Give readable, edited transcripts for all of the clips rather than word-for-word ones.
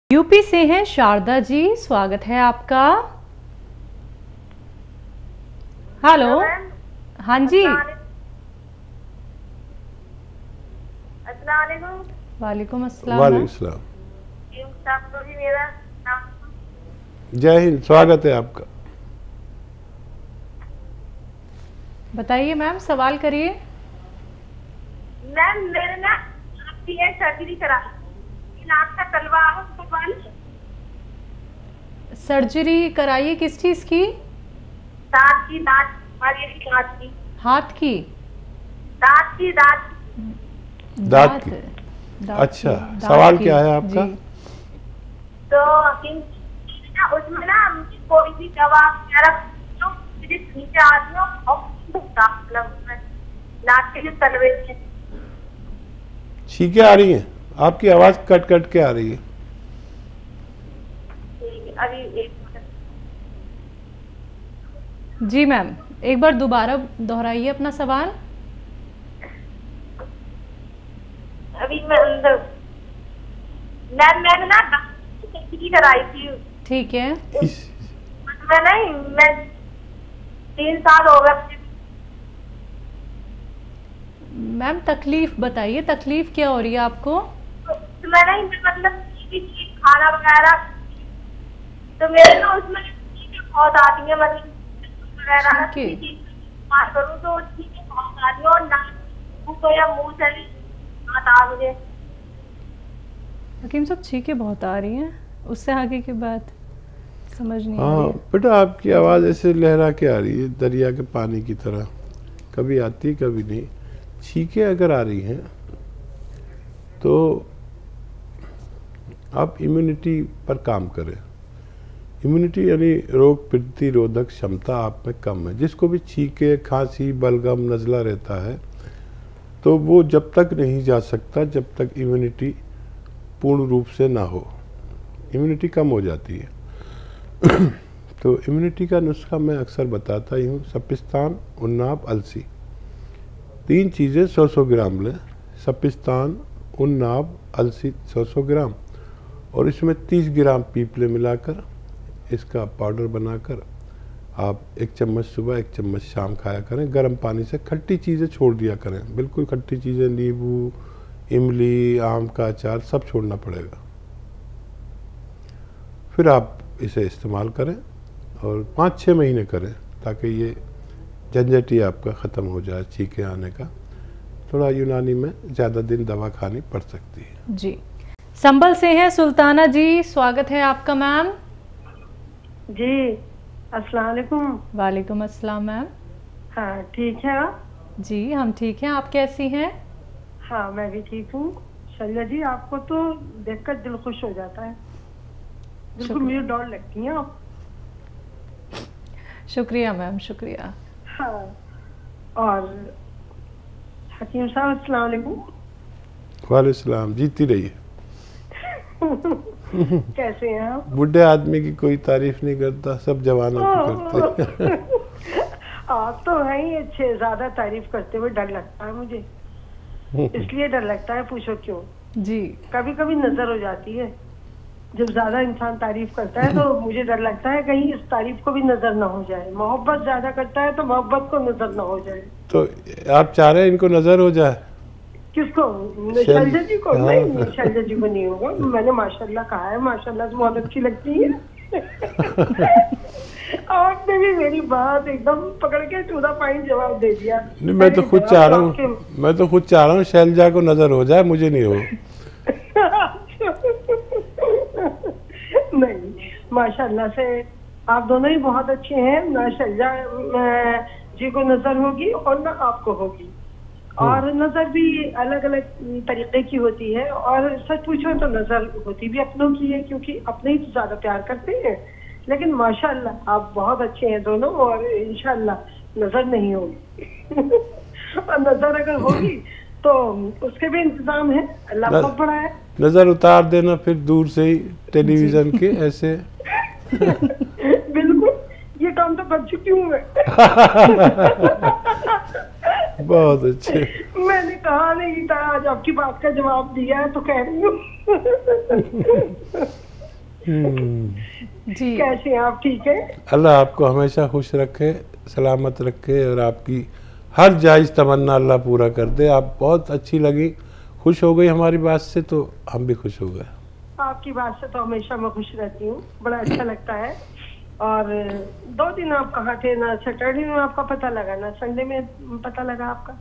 UP से हैं शारदा जी, स्वागत है आपका। हेलो। हाँ जी। वालेकुम अस्सलाम। वालेकुम अस्सलाम। जय हिंद, स्वागत है आपका। बताइए मैम, सवाल करिए। मैम मेरे ना सर्जरी करा, नाक का तलवा सर्जरी कराइए, किस चीज की? दांत की, दांत की। हाथ की? दांत की। दांत की। अच्छा, सवाल क्या है आपका? तो उसमें ना कोई भी दवा वगैरह जो नीचे आती हो मतलब नाक के जो तलवे से छींके आ रही हैं, आपकी आवाज कट कट के आ रही है। अभी एक जी मैम, एक बार दोबारा दोहराइए अपना सवाल। अभी मैंने ना सर्जरी कराई थी। ठीक है। मैं 3 साल हो गए। मैम तकलीफ बताइए, तकलीफ क्या हो रही है आपको? मैं नहीं मतलब खाना वगैरह तो मेरे ना उसमें बहुत आती है, मतलब वगैरह करूँ तो बहुत आती है और नाक को या मुंह से भी आता मुझे। हकीम साहब छींके बहुत आ रही हैं, उससे आगे की बात समझ नहीं आ रही है। बेटा आपकी आवाज़ ऐसे लहरा के आ रही है दरिया के पानी की तरह, कभी आती कभी नहीं। छींके अगर आ रही हैं तो आप इम्यूनिटी पर काम करें। इम्यूनिटी यानी रोग प्रतिरोधक क्षमता आप में कम है। जिसको भी छींके, खांसी, बलगम, नज़ला रहता है तो वो जब तक नहीं जा सकता जब तक इम्यूनिटी पूर्ण रूप से ना हो। इम्यूनिटी कम हो जाती है। तो इम्यूनिटी का नुस्खा मैं अक्सर बताता ही हूँ। सपिस्तान, उन्नाब, अलसी, 3 चीज़ें 100-100 ग्राम लें। सपिस्तान, उन्नाब, अलसी 100-100 ग्राम और इसमें 30 ग्राम पीपले मिलाकर इसका पाउडर बनाकर आप 1 चम्मच सुबह 1 चम्मच शाम खाया करें। गर्म पानी से खट्टी चीज़ें छोड़ दिया करें, बिल्कुल खट्टी चीज़ें, नींबू, इमली, आम का अचार सब छोड़ना पड़ेगा। फिर आप इसे इस्तेमाल करें और 5-6 महीने करें ताकि ये झंझट ही आपका ख़त्म हो जाए छींके आने का। थोड़ा यूनानी में ज़्यादा दिन दवा खानी पड़ सकती है। जी। संभल से हैं सुल्ताना जी, स्वागत है आपका मैम। जी अस्सलाम वालेकुम। वालेकुम अस्सलाम मैम। हाँ ठीक है आप? जी हम ठीक हैं, आप कैसी हैं? हाँ मैं भी ठीक हूँ। शैला जी आपको तो देखकर दिल खुश हो जाता है, बिल्कुल मेरी डॉल लगती हैं आप। शुक्रिया मैम, शुक्रिया। हाँ और हकीम साहब अस्सलाम वालेकुम। वालेकुम सलाम, जीती रहिए। कैसे हैं आप? बुढ़े आदमी की कोई तारीफ नहीं करता, सब जवानों की करते हैं। आप तो हैं ही अच्छे, ज्यादा तारीफ करते हुए डर लगता है मुझे, इसलिए डर लगता है, पूछो क्यों। जी कभी कभी नजर हो जाती है, जब ज्यादा इंसान तारीफ करता है तो मुझे डर लगता है कहीं इस तारीफ को भी नजर ना हो जाए। मोहब्बत ज्यादा करता है तो मोहब्बत को नजर ना हो जाए। तो आप चाह रहे हैं इनको नजर हो जाए? किसको? शैलजा जी को? नहीं शैलजा जी को नहीं होगा, मैंने माशाल्लाह कहा है, माशाल्लाह से बहुत अच्छी लगती है। आपने भी मेरी बात एकदम पकड़ के टू द पॉइंट जवाब दे दिया। नहीं मैं तो खुद चाह रहा हूँ शैलजा को नजर हो जाए, मुझे नहीं हो। नहीं माशाल्लाह से आप दोनों ही बहुत अच्छे हैं, ना शैलजा जी को नजर होगी और ना आपको होगी। और नजर भी अलग अलग तरीके की होती है और सच पूछो तो नजर होती भी अपनों की है, क्योंकि अपने ही तो ज्यादा प्यार करते हैं। लेकिन माशाल्लाह आप बहुत अच्छे हैं दोनों और इंशाल्लाह नजर नहीं होगी। और नजर अगर होगी तो उसके भी इंतजाम है, अल्लाह बहुत बड़ा है। नजर उतार देना फिर दूर से ही टेलीविजन के ऐसे। बिल्कुल, ये काम तो कर चुकी हूँ मैं। बहुत अच्छे। मैंने कहा नहीं था, आज आपकी बात का जवाब दिया है तो कह रही हूँ। जी कैसे हैं आप, ठीक है? अल्लाह आपको हमेशा खुश रखे, सलामत रखे और आपकी हर जायज़ तमन्ना अल्लाह पूरा कर दे। आप बहुत अच्छी लगी, खुश हो गई हमारी बात से, तो हम भी खुश हो गए। आपकी बात से तो हमेशा मैं खुश रहती हूँ, बड़ा अच्छा लगता है। और 2 दिन आप कहाँ थे? ना सैटरडे में आपका पता लगा, ना संडे में पता लगा आपका।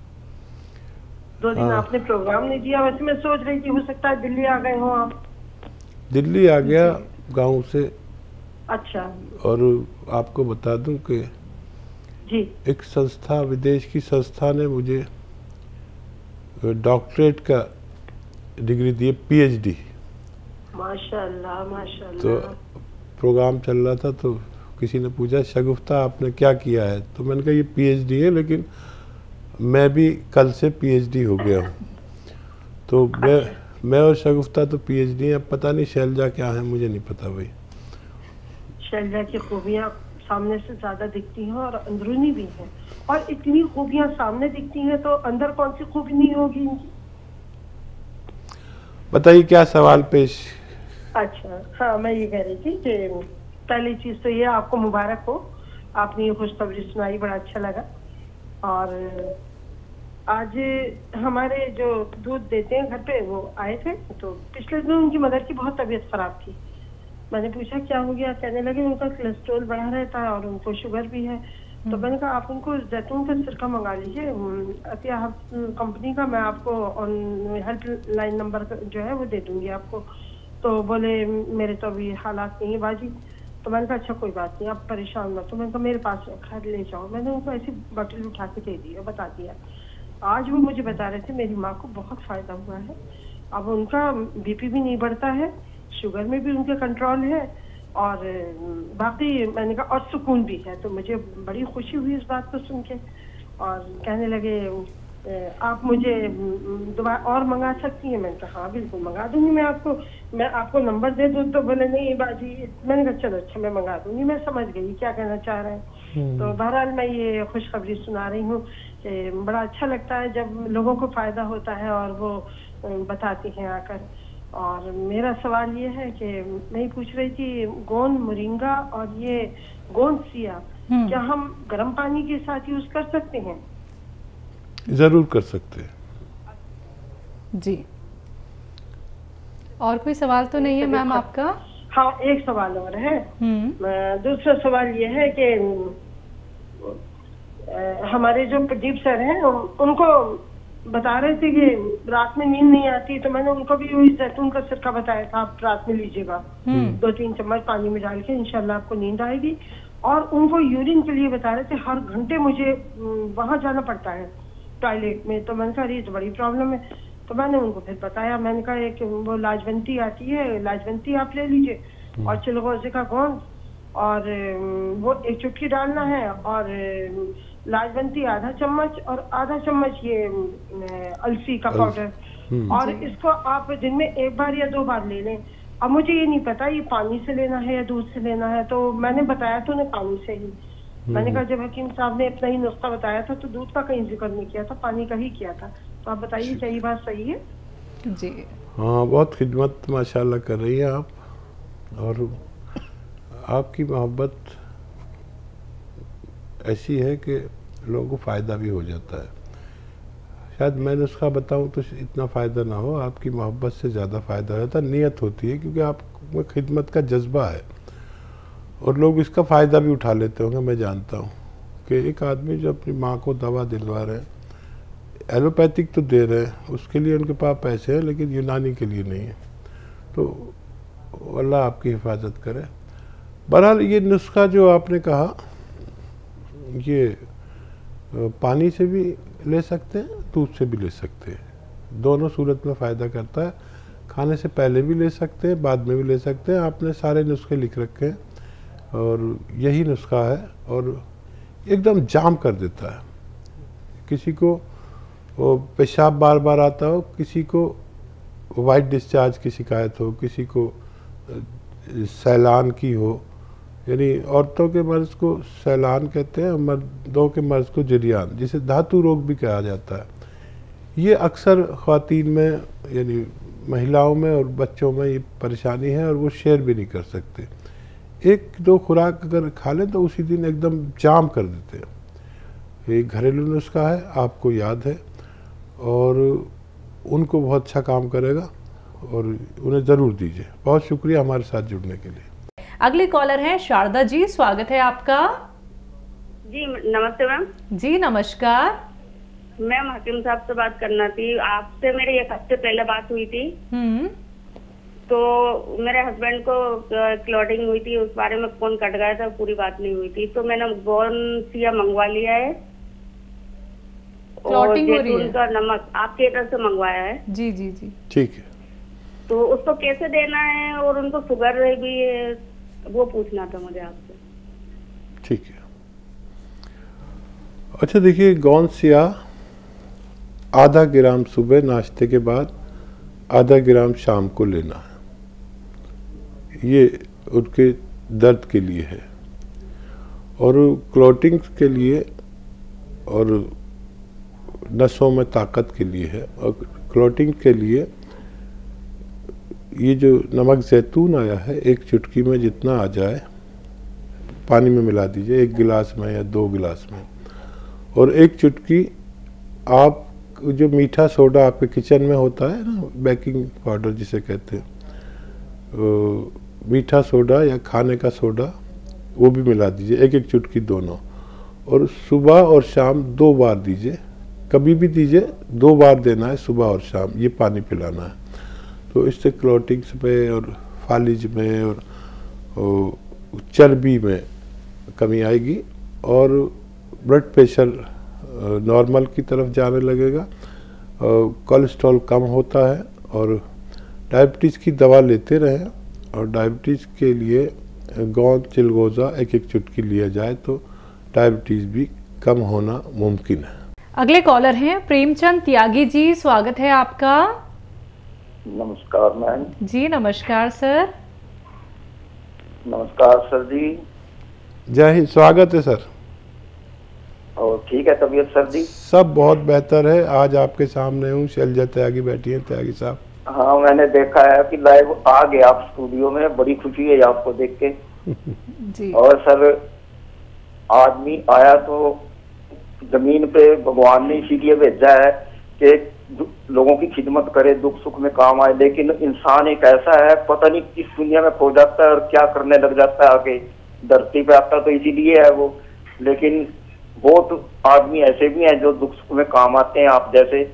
2 दिन आपने प्रोग्राम नहीं दिया। वैसे मैं सोच रही थी हो सकता है दिल्ली आ गए हो आप। दिल्ली आ गया गांव से। अच्छा और आपको बता दूं कि जी, एक संस्था, विदेश की संस्था ने मुझे डॉक्टरेट का डिग्री दी, पीएचडी। माशाल्लाह तो माशाल्लाह। प्रोग्राम चल रहा था तो किसी ने पूछा शगुफ्ता आपने क्या किया है, तो मैंने कहा ये पीएचडी है, लेकिन मैं भी कल से पीएचडी हो गया हूँ। तो मैं और शगुफ्ता तो पीएचडी है। अब पता नहीं शैलजा क्या है, मुझे नहीं पता भाई। शैलजा की खूबियाँ सामने से ज्यादा दिखती हैं और अंदरूनी भी हैं। और इतनी खूबियाँ सामने दिखती हैं तो अंदर कौन सी खूबी नहीं होगी इनकी? बताइए क्या सवाल पेश। अच्छा हाँ, मैं ये कह रही थी कि पहली चीज तो ये आपको मुबारक हो, आपने ये खुशखबरी सुनाई, बड़ा अच्छा लगा। और आज हमारे जो दूध देते हैं घर पे वो आए थे, तो पिछले दिन उनकी मदर की बहुत तबीयत खराब थी। मैंने पूछा क्या हो गया, कहने लगे उनका कोलेस्ट्रॉल बढ़ा रहता है और उनको शुगर भी है। तो मैंने कहा आप उनको जैतून का सिरका मंगा लीजिए अतिया कंपनी का, मैं आपको हेल्पलाइन नंबर जो है वो दे दूंगी आपको। तो बोले मेरे तो अभी हालात नहीं है बाजी। तो मैंने कहा अच्छा कोई बात नहीं, आप परेशान मत। तो मैंने कहा मेरे पास रखा है, ले जाओ। मैंने उनको ऐसी बोतल उठा के दे दी और बता दिया। आज वो मुझे बता रहे थे मेरी माँ को बहुत फायदा हुआ है, अब उनका बीपी भी नहीं बढ़ता है, शुगर में भी उनके कंट्रोल है, और बाकी मैंने कहा और सुकून भी है। तो मुझे बड़ी खुशी हुई इस बात को सुन के। और कहने लगे आप मुझे दवा और मंगा सकती हैं? मैंने कहा हाँ बिल्कुल मंगा दूंगी मैं आपको नंबर दे दूँ? तो बोले नहीं बाजी। मैंने कहा चलो अच्छा मैं मंगा दूंगी, मैं समझ गई क्या कहना चाह रहे हैं। तो बहरहाल मैं ये खुशखबरी सुना रही हूँ कि बड़ा अच्छा लगता है जब लोगों को फायदा होता है और वो बताती हैं आकर। और मेरा सवाल ये है कि मैं पूछ रही थी गोंद मोरिंगा और ये गोंद सिया क्या हम गर्म पानी के साथ यूज कर सकते हैं? जरूर कर सकते हैं जी। और कोई सवाल तो नहीं है मैम आपका? हाँ एक सवाल और है। दूसरा सवाल ये है कि हमारे जो प्रदीप सर हैं उनको बता रहे थे कि रात में नींद नहीं आती, तो मैंने उनको भी वही जैतून का सिरका बताया था, आप रात में लीजिएगा 2-3 चम्मच पानी में डाल के, इंशाल्लाह आपको नींद आएगी। और उनको यूरिन के लिए बता रहे थे, हर घंटे मुझे वहां जाना पड़ता है टॉयलेट में। तो मैंने कहा ये तो बड़ी प्रॉब्लम है। तो मैंने उनको फिर बताया, मैंने कहा एक वो लाजवंती आती है, लाजवंती आप ले लीजिए और चिलगोजे का गोंद और वो 1 चुटकी डालना है, और लाजवंती आधा चम्मच और आधा चम्मच ये अलसी का पाउडर, और इसको आप दिन में 1 बार या 2 बार ले लें। अब मुझे ये नहीं पता ये पानी से लेना है या दूध से लेना है, तो मैंने बताया तो उन्हें पानी से ही। मैंने कहा जब हकीम साहब ने अपना ही नुस्खा बताया था तो दूध का कहीं जिक्र नहीं किया था, पानी का ही किया था। तो आप बताइए क्या ये बात सही है? जी हाँ, बहुत खिदमत माशाल्लाह कर रही हैं आप, और आपकी मोहब्बत ऐसी है कि लोगों को फ़ायदा भी हो जाता है। शायद मैं नुस्खा बताऊं तो इतना फ़ायदा ना हो, आपकी मोहब्बत से ज़्यादा फ़ायदा रहता है, नीयत होती है, क्योंकि आप में खिदमत का जज्बा है और लोग इसका फ़ायदा भी उठा लेते होंगे। मैं जानता हूँ कि एक आदमी जो अपनी माँ को दवा दिलवा रहे हैं, एलोपैथिक तो दे रहे हैं, उसके लिए उनके पास पैसे हैं, लेकिन यूनानी के लिए नहीं है। तो अल्लाह आपकी हिफाजत करे। बहरहाल ये नुस्खा जो आपने कहा, ये पानी से भी ले सकते हैं, दूध से भी ले सकते हैं, दोनों सूरत में फ़ायदा करता है। खाने से पहले भी ले सकते हैं, बाद में भी ले सकते हैं। आपने सारे नुस्खे लिख रखे हैं और यही नुस्खा है, और एकदम जाम कर देता है। किसी को वो पेशाब बार बार आता हो, किसी को वाइट डिस्चार्ज की शिकायत हो, किसी को सैलान की हो, यानी औरतों के मर्ज़ को सैलान कहते हैं, मर्दों के मर्ज़ को जरियान, जिसे धातु रोग भी कहा जाता है। ये अक्सर ख़वातीन में यानी महिलाओं में और बच्चों में ये परेशानी है और वो शेयर भी नहीं कर सकते। एक दो खुराक अगर खा लें तो उसी दिन एकदम जाम कर देते हैं। ये घरेलू नुस्खा है, आपको याद है, और उनको बहुत अच्छा काम करेगा और उन्हें ज़रूर दीजिए। बहुत शुक्रिया हमारे साथ जुड़ने के लिए। अगली कॉलर हैं शारदा जी, स्वागत है आपका। जी नमस्ते मैम। जी नमस्कार। मैम हकीम साहब से बात करना थी। आपसे मेरी 1 हफ्ते पहले बात हुई थी। तो मेरे हस्बैंड को क्लॉटिंग हुई थी, उस बारे में फोन कट गया था, पूरी बात नहीं हुई थी। तो मैंने गोनसिया मंगवा लिया है और जैतून का नमक आपके तरफ से मंगवाया है। जी जी जी ठीक है। तो उसको कैसे देना है और उनको शुगर भी है, वो पूछना था मुझे आपसे। ठीक है। अच्छा देखिए, गोनसिया आधा ग्राम सुबह नाश्ते के बाद, आधा ग्राम शाम को लेना है। ये उनके दर्द के लिए है और क्लॉटिंग के लिए और नसों में ताकत के लिए है। और क्लॉटिंग के लिए ये जो नमक जैतून आया है, 1 चुटकी में जितना आ जाए पानी में मिला दीजिए, 1 गिलास में या 2 गिलास में। और 1 चुटकी आप जो मीठा सोडा आपके किचन में होता है ना, बेकिंग पाउडर जिसे कहते हैं, मीठा सोडा या खाने का सोडा, वो भी मिला दीजिए, 1-1 चुटकी दोनों। और सुबह और शाम 2 बार दीजिए, कभी भी दीजिए, 2 बार देना है, सुबह और शाम, ये पानी पिलाना है। तो इससे क्लॉटिंग्स में और फालिज में और चर्बी में कमी आएगी और ब्लड प्रेशर नॉर्मल की तरफ जाने लगेगा, कोलेस्ट्रॉल कम होता है। और डायबिटीज़ की दवा लेते रहें, और डायबिटीज़ के लिए गोंद चिलगोज़ा 1-1 चुटकी लिया जाए तो डायबिटीज़ भी कम होना मुमकिन है। अगले कॉलर हैं प्रेमचंद त्यागी जी, स्वागत है आपका। नमस्कार मैम। जी नमस्कार सर। नमस्कार सर जी। जय हिंद, स्वागत है सर। और ठीक है तबीयत सर जी? सब बहुत बेहतर है। आज आपके सामने हूँ, शैलजा त्यागी बैठी हैं। त्यागी साहब। हाँ मैंने देखा है कि लाइव आ गए आप स्टूडियो में, बड़ी खुशी है आपको देख के। जी। और सर आदमी आया तो जमीन पे भगवान ने इसीलिए भेजा है कि लोगों की खिदमत करे, दुख सुख में काम आए। लेकिन इंसान एक ऐसा है, पता नहीं किस दुनिया में खो जाता है और क्या करने लग जाता है। आके धरती पे आता तो इसीलिए है वो। लेकिन बहुत आदमी ऐसे भी हैं जो दुख सुख में काम आते हैं, आप जैसे।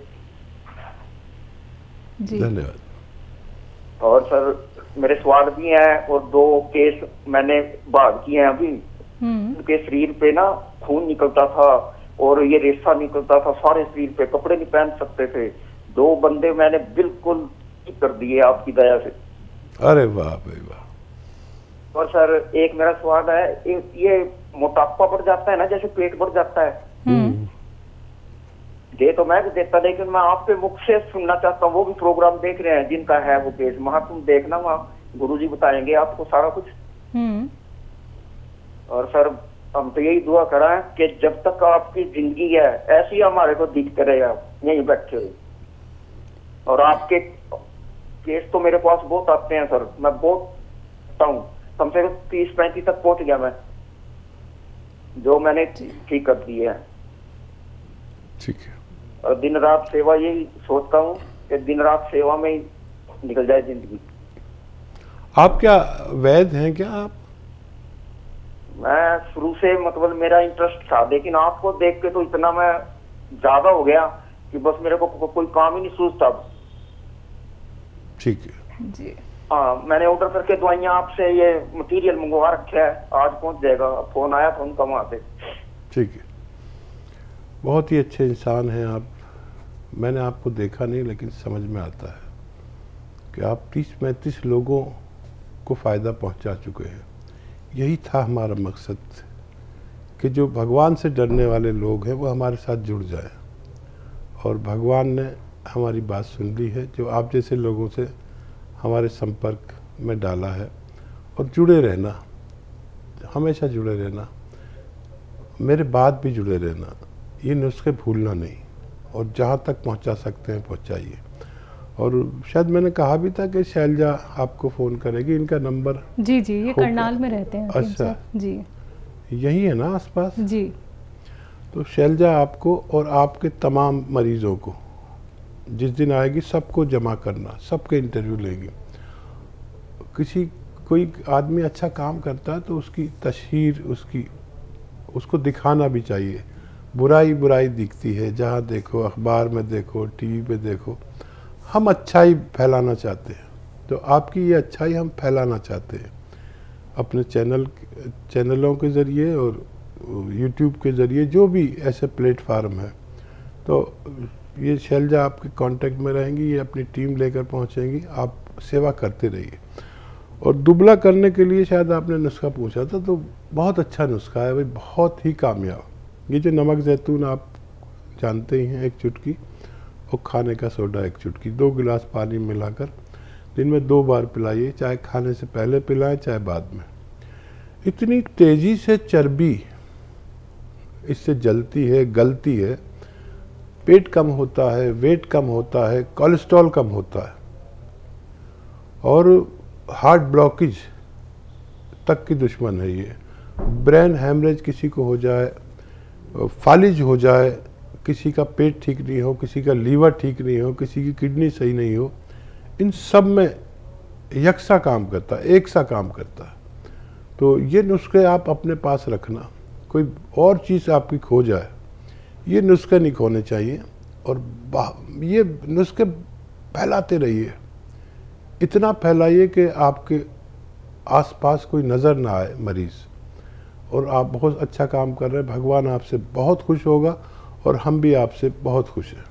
धन्यवाद। और सर मेरे सवाल भी हैं और 2 केस मैंने भाग किए हैं अभी। उनके शरीर पे ना खून निकलता था और ये रेशा निकलता था सारे शरीर पे, कपड़े नहीं पहन सकते थे। 2 बंदे मैंने बिल्कुल ठीक कर दिए आपकी दया से। अरे वाह भाई वाह। और सर एक मेरा सवाल है, ये मोटापा बढ़ जाता है ना, जैसे पेट बढ़ जाता है, ये तो मैं भी देखता, लेकिन मैं आपके मुख से सुनना चाहता हूँ। वो भी प्रोग्राम देख रहे हैं जिनका है वो केस, वहां तुम देखना, वहाँ गुरुजी बताएंगे आपको सारा कुछ। और सर हम तो यही दुआ करा है कि जब तक आपकी जिंदगी है ऐसे ही हमारे को दिखते रहे, आप यहीं बैठे हुए। और आपके केस तो मेरे पास बहुत आते हैं सर, मैं बहुत हूँ, कम से कम 30-35 तक पहुंच गया मैं, जो मैंने ठीक कर दिए हैं। ठीक है। और दिन रात सेवा, यही सोचता हूँ कि दिन रात सेवा में ही निकल जाए जिंदगी। आप क्या वैद्य हैं क्या आप? मैं शुरू से मतलब मेरा इंटरेस्ट था, लेकिन आपको देख के तो इतना मैं ज्यादा हो गया कि बस मेरे को कोई काम ही नहीं सूझता। ठीक है जी। हाँ मैंने ऑर्डर करके दवाइयाँ आपसे ये मटेरियल मंगवा रखा है, आज पहुंच जाएगा। फोन आया था उनका वहां से। ठीक है। बहुत ही अच्छे इंसान हैं आप। मैंने आपको देखा नहीं लेकिन समझ में आता है कि आप 30-35 लोगों को फ़ायदा पहुंचा चुके हैं। यही था हमारा मकसद कि जो भगवान से डरने वाले लोग हैं वो हमारे साथ जुड़ जाएं। और भगवान ने हमारी बात सुन ली है, जो आप जैसे लोगों से हमारे संपर्क में डाला है। और जुड़े रहना, हमेशा जुड़े रहना, मेरे बाद भी जुड़े रहना, ये नुस्खे भूलना नहीं, और जहाँ तक पहुँचा सकते हैं पहुँचाइए। और शायद मैंने कहा भी था कि शैलजा आपको फ़ोन करेगी, इनका नंबर। जी जी, ये करनाल में रहते हैं। अच्छा जी, यही है ना आसपास? जी। तो शैलजा आपको और आपके तमाम मरीज़ों को जिस दिन आएगी सबको जमा करना, सबके इंटरव्यू लेगी। कोई आदमी अच्छा काम करता है तो उसकी तशहीर, उसको दिखाना भी चाहिए। बुराई दिखती है, जहाँ देखो, अखबार में देखो, टीवी पे देखो। हम अच्छाई फैलाना चाहते हैं, तो आपकी ये अच्छाई हम फैलाना चाहते हैं अपने चैनलों के ज़रिए और यूट्यूब के ज़रिए, जो भी ऐसे प्लेटफार्म है। तो ये शैलजा आपके कांटेक्ट में रहेंगी, ये अपनी टीम लेकर पहुंचेंगी, आप सेवा करते रहिए। और दुबला करने के लिए शायद आपने नुस्खा पूछा था, तो बहुत अच्छा नुस्खा है भाई, बहुत ही कामयाब। ये जो नमक जैतून आप जानते ही हैं, 1 चुटकी, और खाने का सोडा 1 चुटकी, 2 गिलास पानी मिलाकर दिन में 2 बार पिलाइए, चाहे खाने से पहले पिलाएं चाहे बाद में। इतनी तेज़ी से चर्बी इससे जलती है, गलती है, पेट कम होता है, वेट कम होता है, कोलेस्ट्रॉल कम होता है, और हार्ट ब्लॉकेज तक की दुश्मन है ये। ब्रेन हैमरेज किसी को हो जाए, फालिज हो जाए, किसी का पेट ठीक नहीं हो, किसी का लीवर ठीक नहीं हो, किसी की किडनी सही नहीं हो, इन सब में यकसा काम करता है, एक सा काम करता है। तो ये नुस्खे आप अपने पास रखना, कोई और चीज़ आपकी खो जाए, ये नुस्खे नहीं खोने चाहिए। और ये नुस्खे फैलाते रहिए, इतना फैलाइए कि आपके आसपास कोई नज़र ना आए मरीज़, और आप बहुत अच्छा काम कर रहे हैं। भगवान आपसे बहुत खुश होगा और हम भी आपसे बहुत खुश हैं।